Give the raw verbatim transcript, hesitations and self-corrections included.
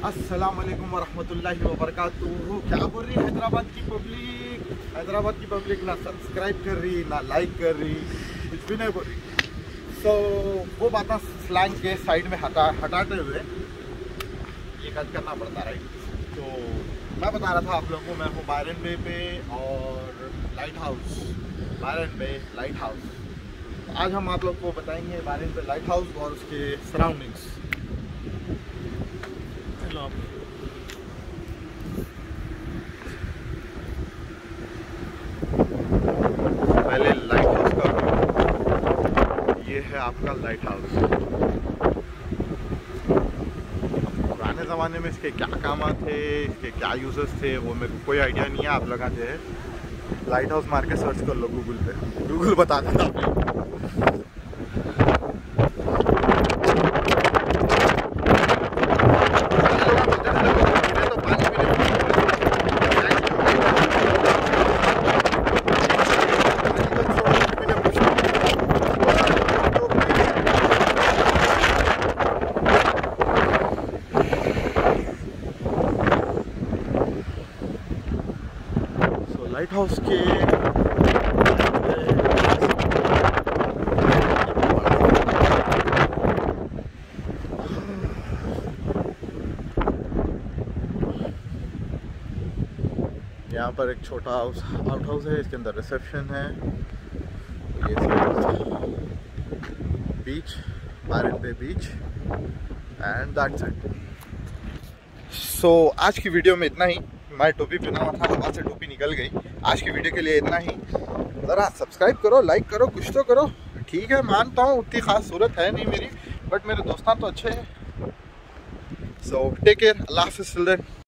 अस्सलाम वालेकुम वरहमतुल्लाहि वबरकातुहू। क्या बोल रही हैदराबाद की पब्लिक? हैदराबाद की पब्लिक ना सब्सक्राइब कर रही, ना लाइक कर रही, कुछ भी नहीं बोल रही। सो so, वो बातें स्लैंग के साइड में हटा हटाते हुए ये कट करना पड़ता राइट। तो मैं बता रहा था आप लोगों को, मैं हूँ बायरन बे पे और lighthouse, Byron Bay lighthouse. आज हम आप लोग को बताएंगे बायरन बे लाइट हाउस और उसके सराउंडिंग्स। पहले लाइट हाउस का, ये है आपका लाइट हाउस। पुराने ज़माने में इसके क्या काम थे, इसके क्या यूजेस थे, वो मेरे को कोई आइडिया नहीं है। आप लोग आते हैं लाइट हाउस मार के सर्च कर लो गूगल पे, गूगल बता देता आपको। लाइट हाउस के यहाँ पर एक छोटा हाउस आउट हाउस है, इसके अंदर रिसेप्शन है। ये beach, Byron Bay beach and that's it. So आज की वीडियो में इतना ही। मैं टोपी पहना हुआ था, हवा से टोपी निकल गई। आज की वीडियो के लिए इतना ही। ज़रा सब्सक्राइब करो, लाइक करो, कुछ तो करो। ठीक है, मानता हूँ उतनी खास सूरत है नहीं मेरी, बट मेरे दोस्तान तो अच्छे हैं। सो टेक केयर, अल्लाह हाफ़िज़ चिल्ड्रन।